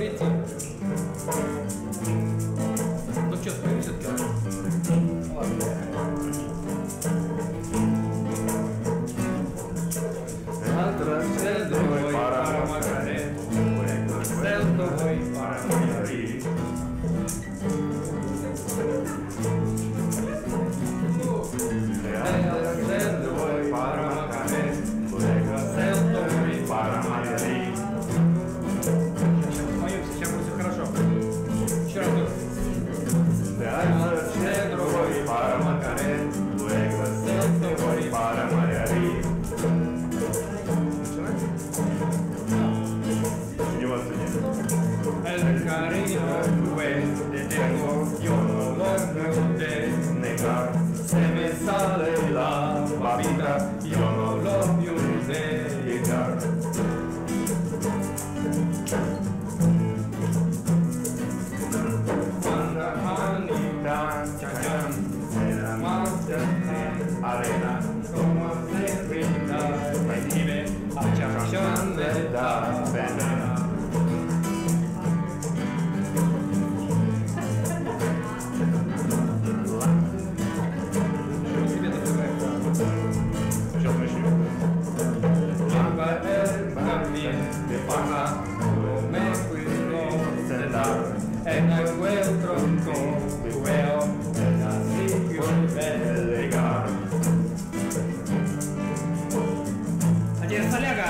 идти. Ну что, споем все-таки? Ладно. Trascendoi paramagare, trascendoi paramagari. Trascendoi paramagare, trascendoi paramagari. Сейчас споем, сейчас будет хорошо. Еще раз. Trascendoi paramagare, trascendoi paramagari. El cariño fue de tengo, yo no lo pude negar. Se me sale la babita, yo no lo pude evitar. Cuando Anita Chayan era más de arena, como se brinda, recibe a Chayan de la venena. De pana, me cuido de dar en aquel tronco de huevo, en así que de llegar. Allí está Lega.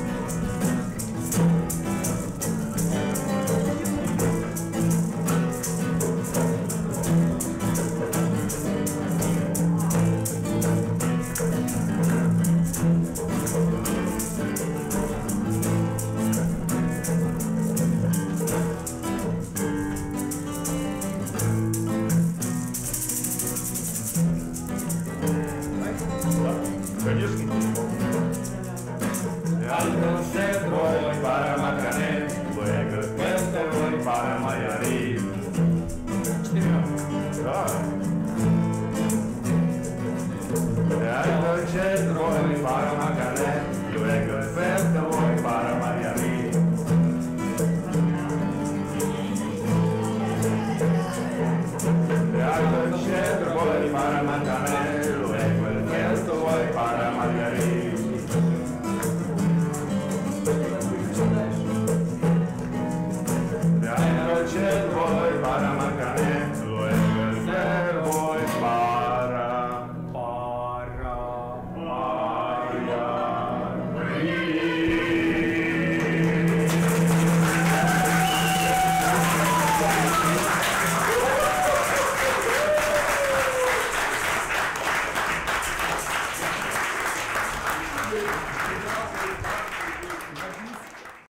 Alto centro voy para Macané, luego puesto voy para Mayarí. Alto centro voy para Macané, luego puesto voy para Mayarí. Alto centro voy para Macané, luego puesto voy para Mayarí. Voy para Macané, luego el cielo voy para Mayarí.